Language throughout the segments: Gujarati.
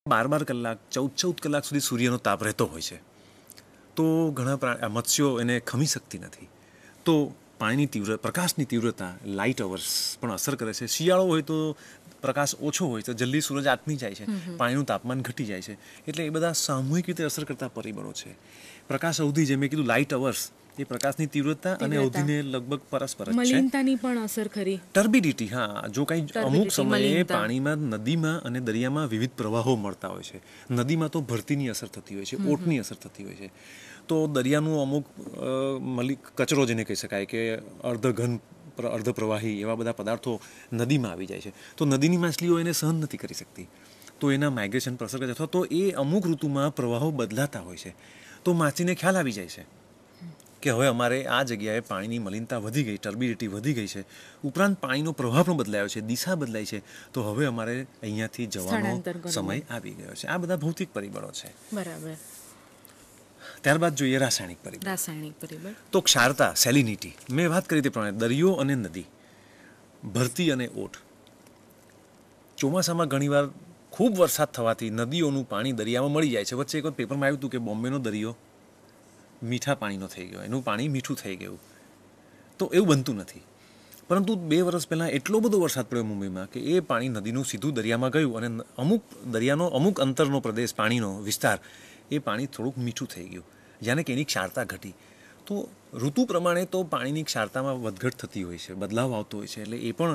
12 કલાક 14 કલાક સુધી સૂર્યનો તાપ રહેતો હોય છે, તો ઘણા મત્સ્યો એને ખમી શકતી નથી. તો પાણીની પ્રકાશની તીવ્રતા લાઇટ અવર્સ પણ અસર કરે છે. શિયાળો હોય તો પ્રકાશ ઓછો હોય તો જલ્દી સૂરજ આથમી જાય છે, પાણીનું તાપમાન ઘટી જાય છે. એટલે એ બધા સામૂહિક રીતે અસર કરતા પરિબળો છે. પ્રકાશ અવધિ, જે મેં કીધું લાઇટ અવર્સ, એ પ્રકાશની તીવ્રતા અને અવધિને લગભગ પરસ્પર જ છે. મલિનતાની પણ અસર ખરી. ટર્બિડિટી, હા, જો કંઈ અમુક સમયે પાણીમાં, નદીમાં અને દરિયામાં વિવિધ પ્રવાહો મળતા હોય છે. નદીમાં તો ભરતીની અસર થતી હોય છે, ઓટની અસર થતી હોય છે. તો દરિયાનું અમુક કચરો જેને કહી શકાય કે અર્ધઘન, અર્ધ પ્રવાહી એવા બધા પદાર્થો નદીમાં આવી જાય છે. તો નદીની માછલીઓ એને સહન નથી કરી શકતી, તો એના માઇગ્રેશન પર અસર કરે છે. અથવા તો એ અમુક ઋતુમાં પ્રવાહો બદલાતા હોય છે, તો માછલીને ખ્યાલ આવી જાય છે કે હવે અમારે આ જગ્યાએ પાણીની મલિનતા વધી ગઈ, ટર્બિડિટી વધી ગઈ છે, ઉપરાંત પાણીનો પ્રવાહ પણ બદલાયો છે, દિશા બદલાઈ છે, તો હવે અમારે અહીંયાથી જવાનો સમય આવી ગયો છે. આ બધા ભૌતિક પરિબળો છે. બરાબર. ત્યારબાદ જોઈએ રાસાયણિક પરિબળ. તો ક્ષારતા, સેલિનિટી, મેં વાત કરી તે પ્રમાણે દરિયો અને નદી, ભરતી અને ઓટ. ચોમાસામાં ઘણીવાર ખૂબ વરસાદ થવાથી નદીઓનું પાણી દરિયામાં મળી જાય છે. વચ્ચે એક પેપરમાં આવ્યું હતું કે બોમ્બેનો દરિયો મીઠા પાણીનો થઈ ગયો, એનું પાણી મીઠું થઈ ગયું. તો એવું બનતું નથી. પરંતુ 2 વર્ષ પહેલાં એટલો બધો વરસાદ પડ્યો મુંબઈમાં કે એ પાણી નદીનું સીધું દરિયામાં ગયું અને દરિયાનો અમુક અંતરનો પ્રદેશ, પાણીનો વિસ્તાર, એ પાણી થોડુંક મીઠું થઈ ગયું, જાણે કે એની ક્ષારતા ઘટી. તો ઋતુ પ્રમાણે તો પાણીની ક્ષારતામાં વધઘટ થતી હોય છે, બદલાવ આવતો હોય છે. એટલે એ પણ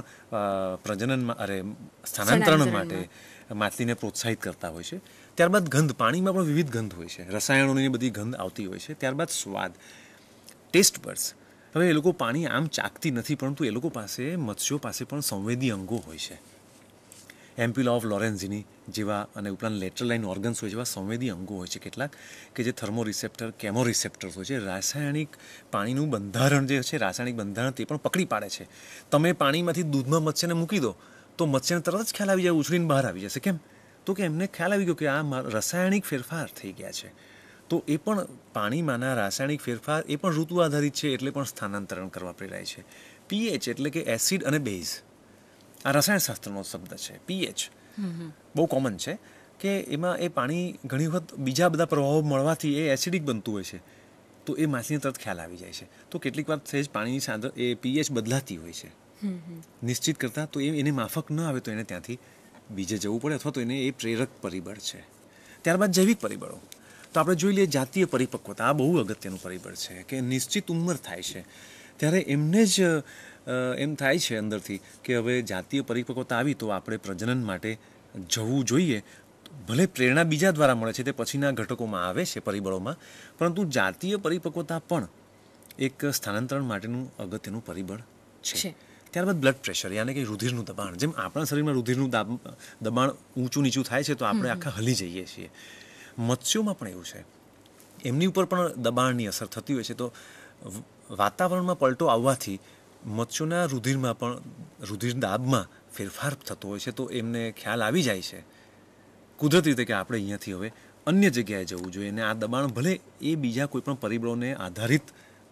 સ્થાનાંતરણ માટે માછલીને પ્રોત્સાહિત કરતા હોય છે. ત્યારબાદ ગંધ, પાણીમાં પણ વિવિધ ગંધ હોય છે, રસાયણોની બધી ગંધ આવતી હોય છે. ત્યારબાદ સ્વાદ, ટેસ્ટ બડ્સ. હવે એ લોકો પાણી આમ ચાખતી નથી, પરંતુ એ લોકો પાસે, મત્સ્યો પાસે પણ સંવેદી અંગો હોય છે. એમ્પ્યુલા ઓફ લોરેન્ઝીની જેવા અને ઉપરાંત લેટરલ લાઇન ઓર્ગન્સ હોય, જેવા સંવેદી અંગો હોય છે કેટલાક, કે જે થર્મોરિસેપ્ટર, કેમોરિસેપ્ટર્સ હોય છે. રાસાયણિક પાણીનું બંધારણ જે છે, રાસાયણિક બંધારણ તે પણ પકડી પાડે છે. તમે પાણીમાંથી દૂધમાં મત્સ્યને મૂકી દો તો મત્સ્યને તરત જ ખ્યાલ આવી જાય, ઉછળીને બહાર આવી જશે. કેમ? તો કે એમને ખ્યાલ આવી ગયો કે આ રાસાયણિક ફેરફાર થઈ ગયા છે. તો એ પણ પાણીમાંના રાસાયણિક ફેરફાર એ પણ ઋતુ આધારિત છે, એટલે પણ સ્થાનાંતરણ કરવા પ્રેરાય છે. પીએચ એટલે કે એસિડ અને બેઝ, આ રસાયણશાસ્ત્રનો શબ્દ છે. પીએચ બહુ કોમન છે કે એમાં એ પાણી ઘણી વખત બીજા બધા પ્રવાહો મળવાથી એ એસિડિક બનતું હોય છે, તો એ માછલીને તરત ખ્યાલ આવી જાય છે. તો કેટલીક વાર સહેજ પાણીની સાથે એ પીએચ બદલાતી હોય છે નિશ્ચિત કરતાં, તો એને માફક ન આવે તો એને ત્યાંથી બીજે જવું પડે, અથવા તો એને એ પ્રેરક પરિબળ છે. ત્યારબાદ જૈવિક પરિબળો. તો આપણે જોઈ લઈએ જાતીય પરિપક્વતા. આ બહુ અગત્યનું પરિબળ છે કે નિશ્ચિત ઉંમર થાય છે ત્યારે એમને જ એમ થાય છે અંદરથી કે હવે જાતીય પરિપક્વતા આવી તો આપણે પ્રજનન માટે જવું જોઈએ. ભલે પ્રેરણા બીજા દ્વારા મળે છે, તે પછીના ઘટકોમાં આવે છે, પરિબળોમાં, પરંતુ જાતીય પરિપક્વતા પણ એક સ્થાનાંતરણ માટેનું અગત્યનું પરિબળ છે. ત્યારબાદ બ્લડ પ્રેશર, યાને કે રુધિરનું દબાણ. જેમ આપણા શરીરમાં રુધિરનું દબાણ ઊંચું નીચું થાય છે તો આપણે આખા હલી જઈએ છીએ, મત્સ્યોમાં પણ એવું છે. એમની ઉપર પણ દબાણની અસર થતી હોય છે. તો વાતાવરણમાં પલટો આવવાથી મત્સ્યોના રુધિરમાં પણ, રુધિર દાબમાં ફેરફાર થતો હોય છે. તો એમને ખ્યાલ આવી જાય છે કુદરતી રીતે કે આપણે અહીંયાથી હવે અન્ય જગ્યાએ જવું જોઈએ, અને આ દબાણ ભલે એ બીજા કોઈ પણ પરિબળોને આધારિત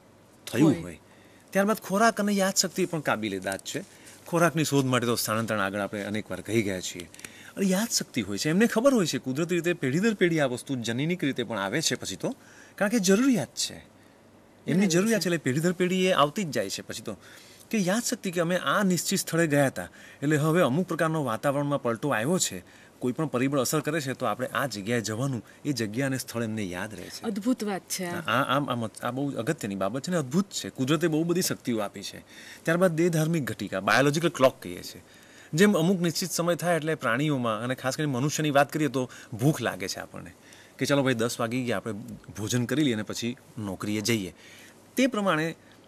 થયું હોય. ત્યારબાદ ખોરાક અને યાદશક્તિ પણ કાબિલે દાદ છે. ખોરાકની શોધ માટે તો સ્થાનાંતરણ આગળ આપણે અનેકવાર કહી ગયા છીએ. અને યાદશક્તિ હોય છે, એમને ખબર હોય છે કુદરતી રીતે પેઢી દર પેઢી આ વસ્તુ જનીનિક રીતે પણ આવે છે પછી તો, કારણ કે જરૂરિયાત છે, એમની જરૂરિયાત છે, એટલે પેઢી દર પેઢી એ આવતી જ જાય છે પછી તો. કે યાદશક્તિ કે અમે આ નિશ્ચિત સ્થળે ગયા હતા, એટલે હવે અમુક પ્રકારનો વાતાવરણમાં પલટો આવ્યો છે, કોઈ પણ પરિબળ અસર કરે છે, તો આપણે આ જગ્યાએ જવાનું, એ જગ્યા અને સ્થળ એમને યાદ રહે છે. અદ્ભુત વાત છે. આ બહુ અગત્યની બાબત છે ને અદ્ભુત છે. કુદરતે બહુ બધી શક્તિઓ આપી છે. ત્યારબાદ દેહ ધાર્મિક ઘટિકા, બાયોલોજીકલ ક્લોક કહીએ છીએ. જેમ અમુક નિશ્ચિત સમય થાય એટલે પ્રાણીઓમાં અને ખાસ કરીને મનુષ્યની વાત કરીએ તો ભૂખ લાગે છે આપણને, કે ચાલો ભાઈ 10 વાગી ગયા, આપણે ભોજન કરી લઈએ અને પછી નોકરીએ જઈએ. તે પ્રમાણે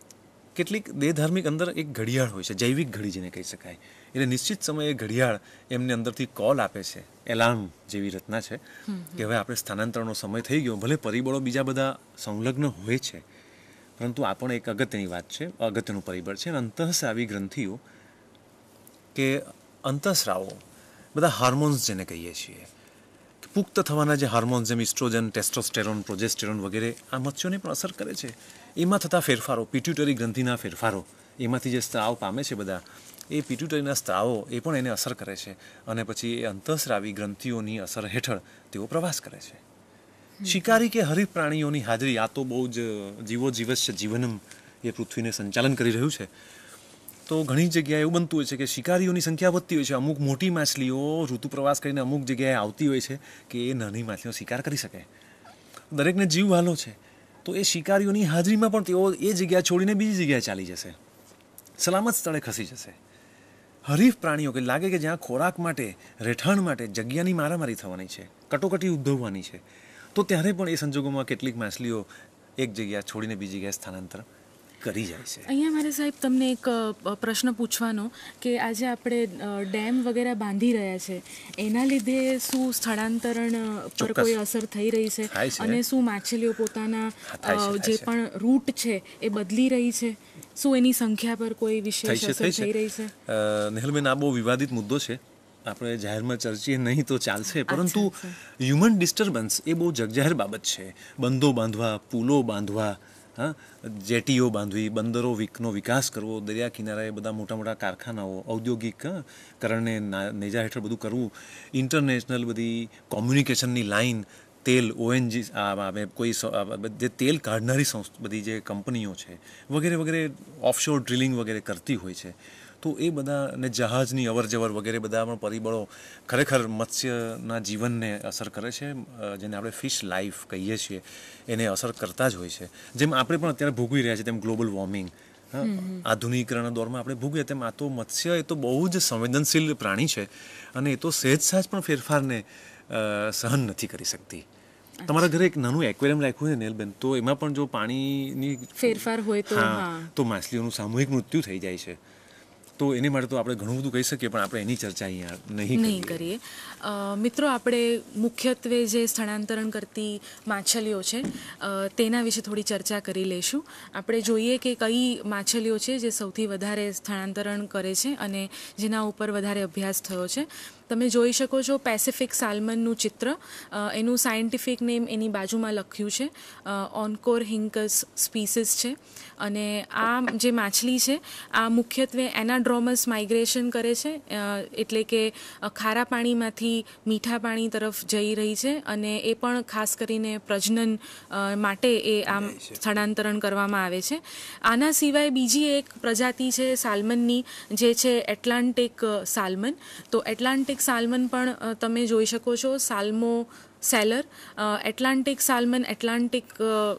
કેટલીક દેહધાર્મિક અંદર એક ઘડિયાળ હોય છે, જૈવિક ઘડી જેને કહી શકાય. એટલે નિશ્ચિત સમયે ઘડિયાળ એમને અંદરથી કોલ આપે છે, એલાર્મ જેવી રચના છે કે હવે આપણે સ્થાનાંતરણનો સમય થઈ ગયો. ભલે પરિબળો બીજા બધા સંલગ્ન હોય છે, પરંતુ આ પણ એક અગત્યની વાત છે, અગત્યનું પરિબળ છે. અંતઃસ્રાવી ગ્રંથિઓ કે અંતઃસ્રાવો, બધા હાર્મોન્સ જેને કહીએ છીએ, પુખ્ત થવાના જે હાર્મોન્સ જેમ ઇસ્ટ્રોજન, ટેસ્ટોસ્ટેરોન, પ્રોજેસ્ટેરોન વગેરે આ મત્સ્યોને પણ અસર કરે છે. એમાં થતા ફેરફારો, પિટ્યુટરી ગ્રંથિના ફેરફારો, એમાંથી જે સ્ત્રાવ પામે છે બધા, એ પિટ્યુટરીના સ્ત્રાવો એ પણ એને અસર કરે છે અને પછી એ અંતઃસ્રાવી ગ્રંથિઓની અસર હેઠળ તેઓ પ્રવાસ કરે છે. શિકારી કે હરીફ પ્રાણીઓની હાજરી, આ તો બહુ જ જીવો જીવસ્ય જીવનમ એ પૃથ્વીને સંચાલન કરી રહ્યું છે. તો ઘણી જગ્યાએ એવું બનતું હોય છે કે શિકારીઓની સંખ્યા વધતી હોય છે. અમુક મોટી માછલીઓ ઋતુ પ્રવાસ કરીને અમુક જગ્યાએ આવતી હોય છે કે એ નાની માછલીઓ શિકાર કરી શકે. દરેકને જીવ વાલો છે, તો એ શિકારીઓની હાજરીમાં પણ તેઓ એ જગ્યા છોડીને બીજી જગ્યાએ ચાલી જશે, સલામત સ્થળે ખસી જશે. હરીફ પ્રાણીઓ કે લાગે કે જ્યાં ખોરાક માટે, રહેઠાણ માટે જગ્યાની મારામારી થવાની છે, કટોકટી ઉદ્ભવવાની છે, તો ત્યારે પણ એ સંજોગોમાં કેટલીક માછલીઓ એક જગ્યા છોડીને બીજી જગ્યાએ સ્થાનાંતર કરી જાય છે. અહીંયા મારે સાહેબ તમને એક પ્રશ્ન પૂછવાનો કે આજે આપણે ડેમ વગેરે બાંધી રહ્યા છે, એના લીધે શું સ્થળાંતરણ પર કોઈ અસર થઈ રહી છે અને શું માછલીઓ પોતાના જે પણ રૂટ છે એ બદલી રહી છે? શું એની સંખ્યા પર કોઈ વિશેષ અસર થઈ રહી છે? નેહલબેન, આ બહુ વિવાદિત મુદ્દો છે, આપણે જાહેરમાં ચર્ચીએ નહીં તો ચાલશે, પરંતુ હ્યુમન ડિસ્ટર્બન્સ એ બહુ જગજાહેર બાબત છે. બંધો બાંધવા, પુલો બાંધવા, જેટીઓ બાંધવી, બંદરોનો વિકાસ કરવો, દરિયા કિનારાએ બધા મોટા મોટા કારખાનાઓ, ઔદ્યોગિકકરણને નેજા હેઠળ બધું કરવું, ઇન્ટરનેશનલ બધી કોમ્યુનિકેશનની લાઇન, તેલ, ઓએનજી, કોઈ જે તેલ કાઢનારી બધી જે કંપનીઓ છે વગેરે વગેરે ઓફશોર ડ્રિલિંગ વગેરે કરતી હોય છે, તો એ બધા અને જહાજની અવરજવર વગેરે બધા પણ પરિબળો ખરેખર મત્સ્યના જીવનને અસર કરે છે, જેને આપણે ફિશ લાઈફ કહીએ છીએ, એને અસર કરતા જ હોય છે. જેમ આપણે પણ અત્યારે ભોગવી રહ્યા છીએ તેમ ગ્લોબલ વોર્મિંગ, આધુનિકીકરણના દોરમાં આપણે ભોગવીએ તેમ આ તો મત્સ્ય એ તો બહુ જ સંવેદનશીલ પ્રાણી છે અને એ તો સહેજ પણ ફેરફારને સહન નથી કરી શકતી. તમારા ઘરે એક નાનું એક્વેરિયમ રાખ્યું છે નેલબેન, તો એમાં પણ જો પાણીની ફેરફાર હોય તો માછલીઓનું સામૂહિક મૃત્યુ થઈ જાય છે. તો એની માટે તો આપણે ઘણું બધું કહી શકીએ, પણ આપણે એની ચર્ચા અહીંયા નહીં કરીએ. મિત્રો, આપણે મુખ્યત્વે જે સ્થળાંતરણ કરતી માછલીઓ છે તેના વિશે થોડી ચર્ચા કરી લઈશું. આપણે જોઈએ કે કઈ માછલીઓ છે જે સૌથી વધારે સ્થળાંતરણ કરે છે અને જેના ઉપર વધારે અભ્યાસ થયો છે. તમે જોઈ શકો છો પેસિફિક સાલ્મનનું ચિત્ર, એનું સાયન્ટિફિક નેમ એની બાજુમાં લખ્યું છે, ઓન્કોરહિંકસ સ્પીસીસ છે. અને આ જે માછલી છે આ મુખ્યત્વે એનાડ્રોમસ માઇગ્રેશન કરે છે, એટલે કે ખારા પાણીમાંથી મીઠા પાણી તરફ જઈ રહી છે અને એ પણ ખાસ કરીને પ્રજનન માટે એ આમ સ્થળાંતરણ કરવામાં આવે છે. આના સિવાય બીજી એક પ્રજાતિ છે સાલ્મનની, જે છે એટલાન્ટિક સાલ્મન. તો એટલાન્ટિક સાલ્મન પણ તમે જોઈ શકો છો, salmo salar. Atlantic salmon Atlantic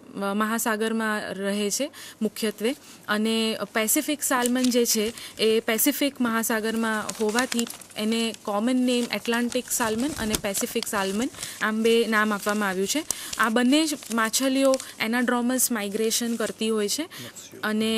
મહાસાગરમાં રહે છે મુખ્યત્વે, અને પેસિફિક સાલ્મન જે છે એ પેસિફિક મહાસાગરમાં હોવાથી એને કોમન નેમ એટલાન્ટિક સાલ્મન અને પેસિફિક સાલ્મન આમ બે નામ આપવામાં આવ્યું છે. આ બંને જ માછલીઓ એનાડ્રોમસ માઇગ્રેશન કરતી હોય છે. અને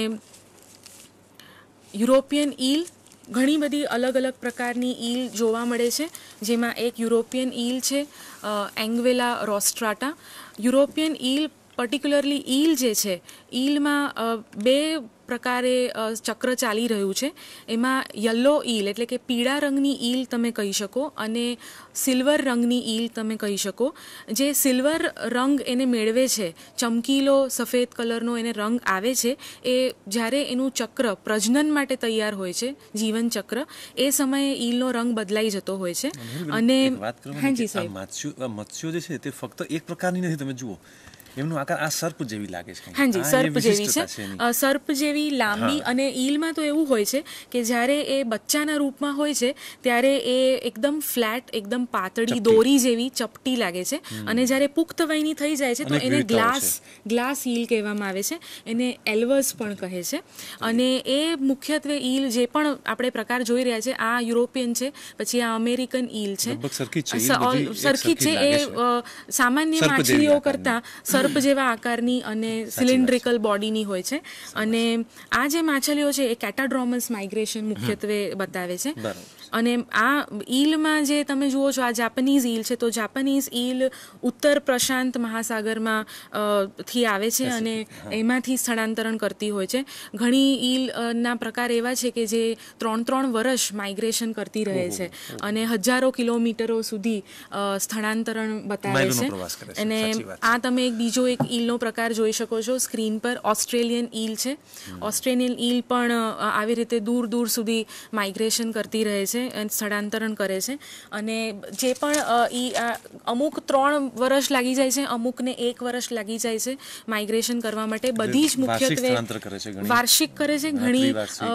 યુરોપિયન ઈલ, ઘણી બધી અલગ અલગ પ્રકારની ઈલ જોવા મળે છે, જેમાં એક યુરોપિયન ઈલ છે anguilla rostrata. European eel, particularly eel જે છે, ઈલમાં બે પ્રકારે ચક્ર ચાલી રહ્યું છે. એમાં યલો ઈલ એટલે કે પીળા રંગની ઈલ તમે કહી શકો અને સિલ્વર રંગની ઈલ તમે કહી શકો. જે સિલ્વર રંગ એને મેળવે છે, ચમકીલો સફેદ કલરનો એને રંગ આવે છે, એ જ્યારે એનું ચક્ર પ્રજનન માટે તૈયાર હોય છે, જીવન ચક્ર, એ સમયે ઈલનો રંગ બદલાઈ જતો હોય છે. અને હાજી સાહેબ, મત્સ્યો જે છે તે ફક્ત એક પ્રકારની નથી. તમે જુઓ એમનો આકાર આ સર્પ જેવી લાગે છે. હાજી, સર્પ જેવી છે, સર્પ જેવી લાંબી. અને ઈલમાં તો એવું હોય છે કે જ્યારે એ બચ્ચાના રૂપમાં હોય છે ત્યારે એ એકદમ ફ્લેટ, એકદમ પાતળી દોરી જેવી ચપટી લાગે છે. અને જ્યારે પુખ્ત વયની થઈ જાય છે તો એને ગ્લાસ ઈલ કહેવામાં આવે છે, એને એલ્વસ પણ કહે છે. અને એ મુખ્યત્વે ઈલ જે પણ આપણે પ્રકાર જોઈ રહ્યા છે, આ યુરોપિયન છે, પછી આ અમેરિકન ઈલ છે, સરખી છે. એ સામાન્ય માછલીઓ કરતાં સર્પ જેવા આકારની અને સિલિન્ડ્રિકલ બોડીની હોય છે. અને આ જે માછલીઓ છે એ કેટાડ્રોમસ માઇગ્રેશન મુખ્યત્વે બતાવે છે. અને આ ઈલમાં જે તમે જુઓ છો, આ જાપાનીઝ ઈલ છે, તો જાપાનીઝ ઈલ ઉત્તર પ્રશાંત મહાસાગરમાં થી આવે છે અને એમાંથી સ્થળાંતરણ કરતી હોય છે. ઘણી ઈલના પ્રકાર એવા છે કે જે 3 વર્ષ માઇગ્રેશન કરતી રહે છે અને હજારો કિલોમીટરો સુધી સ્થળાંતરણ બતાવે છે. અને આ તમે બીજો એક ઈલનો પ્રકાર જોઈ શકો છો સ્ક્રીન પર, ઓસ્ટ્રેલિયન ઈલ છે. ઓસ્ટ્રેલિયન ઈલ પણ આવી રીતે દૂર દૂર સુધી માઇગ્રેશન કરતી રહે છે અને સ્થળાંતરણ કરે છે. અને જે પણ અમુક 3 વર્ષ લાગી જાય છે, અમુકને 1 વર્ષ લાગી જાય છે માઇગ્રેશન કરવા માટે. બધી જ મુખ્યત્વે વાર્ષિક કરે છે. ઘણી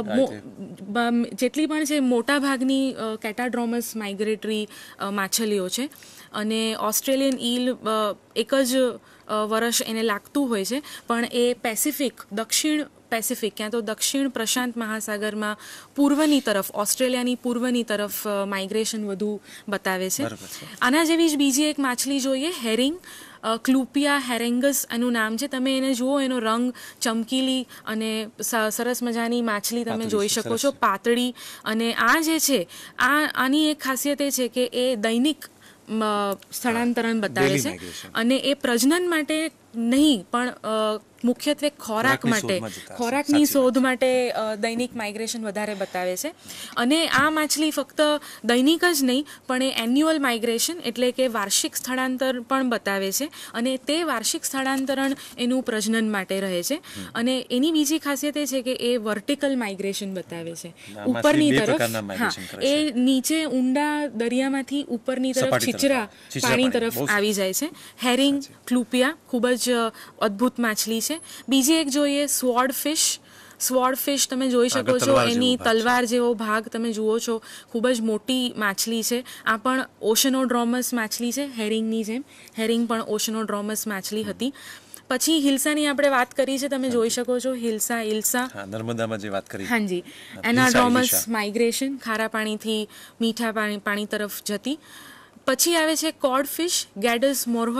જેટલી પણ છે મોટા ભાગની કેટાડ્રોમસ માઇગ્રેટરી માછલીઓ છે. અને ઓસ્ટ્રેલિયન ઈલ એક જ વર્ષ એને લાગતું હોય છે, પણ એ દક્ષિણ પેસિફિક ક્યાં તો દક્ષિણ પ્રશાંત મહાસાગરમાં પૂર્વની તરફ, ઓસ્ટ્રેલિયાની પૂર્વની તરફ માઇગ્રેશન વધુ બતાવે છે. આના જેવી જ બીજી એક માછલી જોઈએ, હેરિંગ, ક્લુપિયા હેરેંગસ એનું નામ છે. તમે એને જુઓ, એનો રંગ ચમકીલી અને સરસ મજાની માછલી તમે જોઈ શકો છો, પાતળી. અને આ જે છે, આની એક ખાસિયત એ છે કે એ દૈનિક સ્થળાંતરણ બતાવે છે અને એ પ્રજનન માટે નહીં પણ મુખ્યત્વે ખોરાકની શોધ માટે દૈનિક માઇગ્રેશન વધારે બતાવે છે. અને આ માછલી ફક્ત દૈનિક જ નહીં પણ એ એન્યુઅલ માઇગ્રેશન એટલે કે વાર્ષિક સ્થળાંતર પણ બતાવે છે. અને તે વાર્ષિક સ્થળાંતરણ એનું પ્રજનન માટે રહે છે. અને એની બીજી ખાસિયત એ છે કે એ વર્ટિકલ માઇગ્રેશન બતાવે છે, ઉપરની તરફ. એ નીચે ઊંડા દરિયામાંથી ઉપરની તરફ છીછરા પાણી તરફ આવી જાય છે. હેરિંગ, ક્લુપિયા ખૂબ જ અદ્ભુત માછલી છે. બીજી એક જોઈએ, સ્વોર્ડ ફિશ તમે જોઈ શકો છો, એની તલવાર જેવો ભાગ તમે જુઓ છો, ખૂબ જ મોટી માછલી છે. આ પણ ઓશનોડ્રોમસ માછલી છે, હેરિંગની જેમ. હેરિંગ પણ ઓશનોડ્રોમસ માછલી હતી. પછી હિલ્સાની આપણે વાત કરી છે, તમે જોઈ શકો છો, ઇલ્સા નર્મદામાં જે વાત કરી, હાજી, એનાડ્રોમસ માઇગ્રેશન, ખારા પાણીથી મીઠા પાણી તરફ જતી. પછી આવે છે cod fish, gadus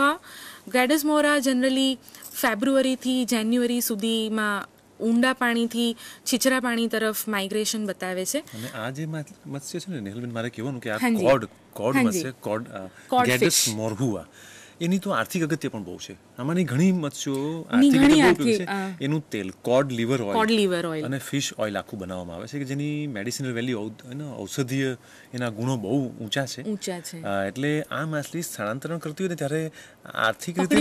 morhua generally ફેબ્રુઆરીથી જાન્યુઆરી સુધીમાં ઊંડા પાણીથી છીછરા પાણી તરફ માઇગ્રેશન બતાવે છે. અને આ જે મત્સ્ય છે ને નેહલબેન, મારે કહેવાનું કે આ કોડ મત્સ્ય, ગેડસ મોરહુઆ, એની તો આર્થિક અગત્ય પણ બહુ છે. આમાંની ઘણી મત્સ્યો આર્થિક છે. એનું તેલ કોડ લીવર ઓઇલ અને ફિશ ઓઇલ આખું બનાવવામાં આવે છે કે જેની મેડિસિનલ વેલ્યુ, ઔષધીય એના ગુણો બહુ ઊંચા છે. એટલે આ માછલી સ્થળાંતરણ કરતી હોય ને ત્યારે આર્થિક રીતે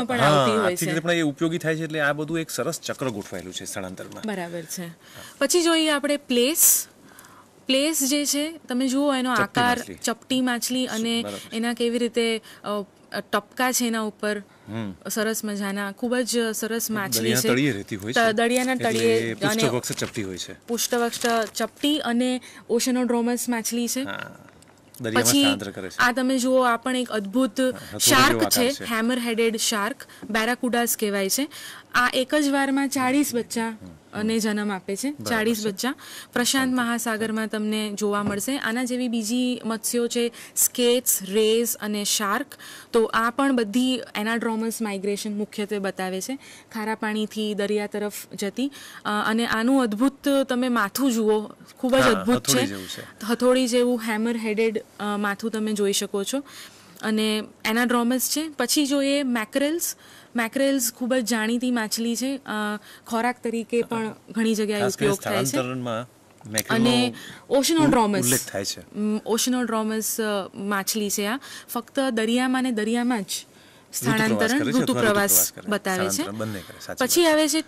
પણ એ ઉપયોગી થાય છે. એટલે આ બધું એક સરસ ચક્ર ગોઠવાયેલું છે સ્થળાંતરમાં. બરાબર છે. પછી જોઈએ આપણે પ્લેસ જે છે, તમે જુઓ એનો આકાર, ચપટી માછલી, અને એના કેવી રીતે ટપકા છે એના ઉપર, સરસ મજાના, ખૂબ જ સરસ માછલી છે. દરિયાના તળિયે પુષ્ઠવક્ષ ચપટી અને ઓશનોડ્રોમસ માછલી છે. પછી આ તમે જુઓ, આ પણ એક અદ્ભુત શાર્ક છે, હેમર હેડેડ શાર્ક, બેરાકુડાસ કહેવાય છે. આ એક જ વારમાં 40 બચ્ચા અને જન્મ આપે છે. 40 બચ્ચા પ્રશાંત મહાસાગરમાં તમને જોવા મળશે. આના જેવી બીજી મત્સ્યો છે, સ્કેટ્સ, રેઝ અને શાર્ક. તો આ પણ બધી એનાડ્રોમસ માઇગ્રેશન મુખ્યત્વે બતાવે છે, ખારા પાણીથી દરિયા તરફ જતી. અને આનું અદ્ભુત તમે માથું જુઓ, ખૂબ જ અદ્ભુત છે, હથોડી જેવું હેમર હેડેડ માથું તમે જોઈ શકો છો. અને એનાડ્રોમસ છે. પછી જોઈએ મેકરેલ્સ, ખૂબ જ જાણીતી માછલી છે, ખોરાક તરીકે પણ ઘણી જગ્યાએ ઉપયોગ થાય છે. અને ઓશનોડ્રોમસ માછલી છે. આ ફક્ત દરિયામાં ને દરિયામાં જ સ્થળાંતરણ, ઋતુ પ્રવાસ બતાવે છે. પછી આવે છે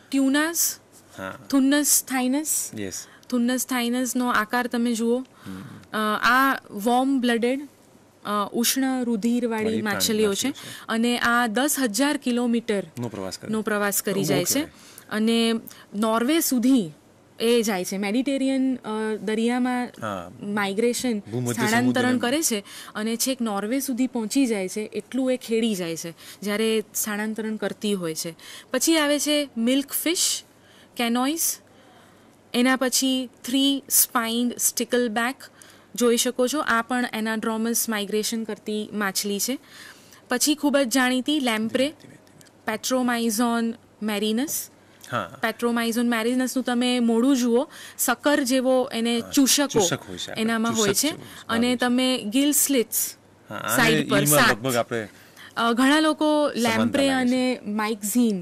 થુન્નસ થાઇનસનો આકાર તમે જુઓ. આ વોર્મ બ્લડેડ ઉષ્ણ રુધિરવાળી માછલીઓ છે અને આ 10,000 કિલોમીટરનો પ્રવાસ કરી જાય છે અને નોર્વે સુધી એ જાય છે. મેડિટેરિયન દરિયામાં માઇગ્રેશન, સ્થળાંતરણ કરે છે અને છેક નોર્વે સુધી પહોંચી જાય છે, એટલું એ ખેડી જાય છે જ્યારે સ્થળાંતરણ કરતી હોય છે. પછી આવે છે મિલ્ક ફિશ, કેનોઇસ. એના પછી 3 સ્પાઇન્ડ સ્ટિકલબેક જોઈ શકો છો. આ પણ એનાડ્રોમસ માઇગ્રેશન કરતી માછલી છે. પછી ખૂબ જ જાણીતી લેમ્પ્રે, પેટ્રોમાઇઝોન મેરિનસ. પેટ્રોમાઇઝોન મેરિનસનું તમે મોઢું જુઓ, સકર જેવો એને ચૂષકો એનામાં હોય છે, અને તમે ગિલ સ્લિટ્સ સાઈડ પર સાત, ઘણા લોકો લેમ્પ્રે અને માઇક્ઝીન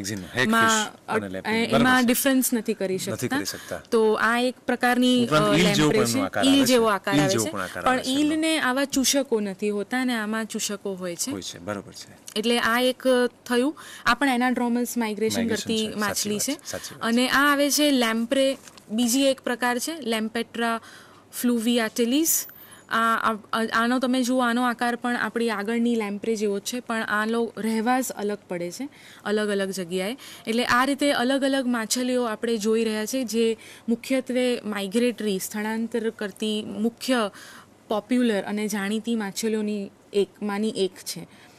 એમાં ડિફરન્સ નથી કરી શકતા. તો આ એક પ્રકારની લેમ્પ્રે છે, ઈલ જેવો આકાર આવે છે, પણ ઈલને આવા ચૂષકો નથી હોતા અને આમાં ચૂષકો હોય છે. બરોબર છે. એટલે આ એક થયું, આ પણ એનાડ્રોમસ માઇગ્રેશન કરતી માછલી છે. અને આ આવે છે લેમ્પ્રે, બીજી એક પ્રકાર છે લેમ્પેટ્રા ફ્લુવિયાટિલિસ. આનો તમે જુઓ, આનો આકાર પણ આપણી આગળની લેમ્પ્રે જેવો છે, પણ આનો રહેવાસ અલગ પડે છે અલગ અલગ જગ્યાએ. એટલે આ રીતે અલગ અલગ માછલીઓ આપણે જોઈ રહ્યા છે, જે મુખ્યત્વે માઇગ્રેટરી, સ્થળાંતર કરતી મુખ્ય પોપ્યુલર અને જાણીતી માછલીઓની એકમાંની એક છે.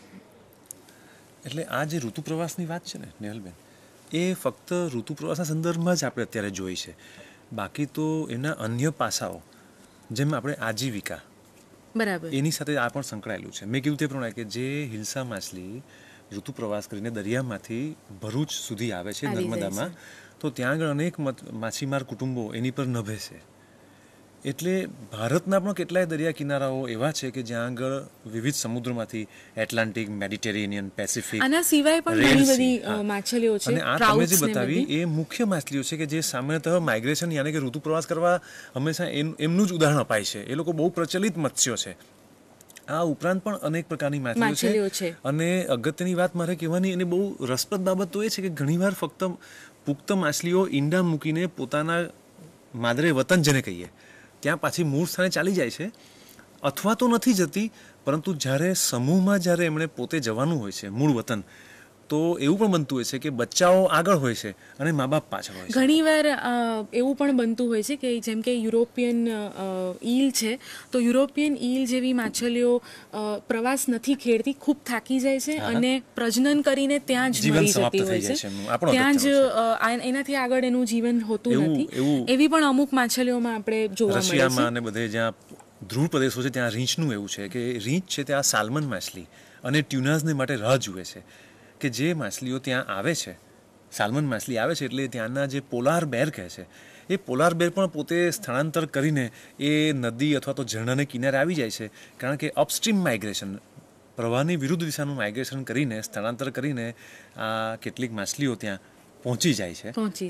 એટલે આ જે ઋતુ પ્રવાસની વાત છે ને નેહલબેન, એ ફક્ત ઋતુ પ્રવાસના સંદર્ભમાં જ આપણે અત્યારે જોઈ છે. બાકી તો એના અન્ય પાસાઓ, જેમ આપણે આજીવિકા, બરાબર, એની સાથે આ પણ સંકળાયેલું છે. મેં કીધું તે પ્રમાણે કે જે હિલ્સા માછલી ઋતુ પ્રવાસ કરીને દરિયામાંથી ભરૂચ સુધી આવે છે નર્મદામાં, તો ત્યાં આગળ અનેક માછીમાર કુટુંબો એની પર નભે છે. એટલે ભારતના પણ કેટલાય દરિયા કિનારાઓ એવા છે કે જ્યાં આગળ વિવિધ સમુદ્રમાંથી એટલાન્ટિક, મેડિટેરેનિયન, પેસિફિક, આના સિવાય પણ ઘણી બધી માછલીઓ છે. અને આ તમે જે બતાવી એ મુખ્ય માછલીઓ છે કે જે સામાન્યતઃ માઇગ્રેશન યાની કે ઋતુ પ્રવાસ કરવા હંમેશા એમનું જ ઉદાહરણ અપાય છે. એ લોકો બહુ પ્રચલિત મત્સ્યો છે. આ ઉપરાંત પણ અનેક પ્રકારની માછલીઓ છે. અને અગત્યની વાત મારે કહેવાની, એની બહુ રસપ્રદ બાબત તો એ છે કે ઘણીવાર ફક્ત પુખ્ત માછલીઓ ઈંડા મૂકીને પોતાના માદરે વતન જેને કહીએ ત્યાં પાછી મૂળ સ્થાને ચાલી જાય છે, અથવા તો નથી જતી, પરંતુ જ્યારે સમૂહમાં જ્યારે એમણે પોતે જવાનું હોય છે મૂળ વતન, તો એવું પણ બનતું હોય છે કે બચ્ચાઓ આગળ હોય છે અને મા બાપ પાછળ હોય છે. ઘણીવાર એવું પણ બનતું હોય છે કે જેમ કે યુરોપિયન ઈલ છે, તો યુરોપિયન ઈલ જેવી માછલીઓ પ્રવાસ નથી ખેડતી, ખૂબ થાકી જાય છે અને પ્રજનન કરીને ત્યાં જ મરી જતી હોય છે, ત્યાં જ એનાથી આગળ એનું જીવન હોતું નથી. એવી પણ અમુક માછલીઓમાં આપણે જોવા મળે છે. રશિયામાં અને બધે જ્યાં ધ્રુવ પ્રદેશો છે ત્યાં રીંછનું એવું છે કે રીંછ છે ત્યાં સાલ્મન માછલી અને ટ્યુનાઝને માટે રાહ જુએ છે કે જે માછલીઓ ત્યાં આવે છે, સાલ્મન માછલી આવે છે, એટલે ત્યાંના જે પોલાર બેર કહે છે, એ પોલાર બેર પણ પોતે સ્થળાંતર કરીને એ નદી અથવા તો ઝરણાને કિનારે આવી જાય છે, કારણ કે અપસ્ટ્રીમ માઇગ્રેશન, પ્રવાહની વિરુદ્ધ દિશાનું માઇગ્રેશન કરીને, સ્થળાંતર કરીને આ કેટલીક માછલીઓ ત્યાં પહોંચી જાય છે.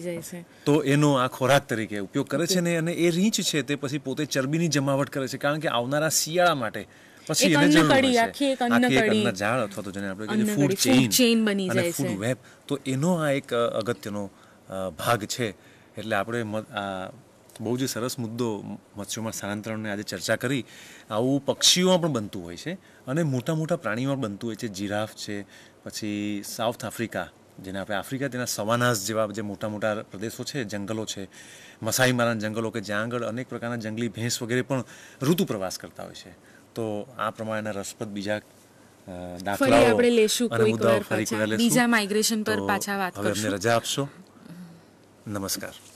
તો એનો આ ખોરાક તરીકે ઉપયોગ કરે છે ને. અને એ રીંછ છે તે પછી પોતે ચરબીની જમાવટ કરે છે, કારણ કે આવનારા શિયાળા માટે પછી એને જરૂર હોય છે આખી એક અન્ન જાળ અથવા તો જેને આપણે કહીએ ફૂડ ચેઇન બની જાય છે, ફૂડ વેબ. તો એનો આ એક અગત્યનો ભાગ છે. એટલે આપણે આ બહુ જ સરસ મુદ્દો મત્સ્યોમાં સ્થળાંતરણને આજે ચર્ચા કરી. આવું પક્ષીઓમાં પણ બનતું હોય છે અને મોટા મોટા પ્રાણીઓમાં બનતું હોય છે. જીરાફ છે, પછી સાઉથ આફ્રિકા, જેને આપણે આફ્રિકા, તેના સવાનાસ જેવા જે મોટા મોટા પ્રદેશો છે, જંગલો છે, મસાઈ મારાના જંગલો, કે જ્યાં આગળ અનેક પ્રકારના જંગલી ભેંસ વગેરે પણ ઋતુ પ્રવાસ કરતા હોય છે. તો આ પ્રમાણેના રસપ્રદ બીજા દાખલાઓ આપણે લેશું, અને મુદ્દાઓ ફરી લેશું. બીજા માઇગ્રેશન પર પાછા વાત કરશું. હવે અમને રજા આપશો. નમસ્કાર.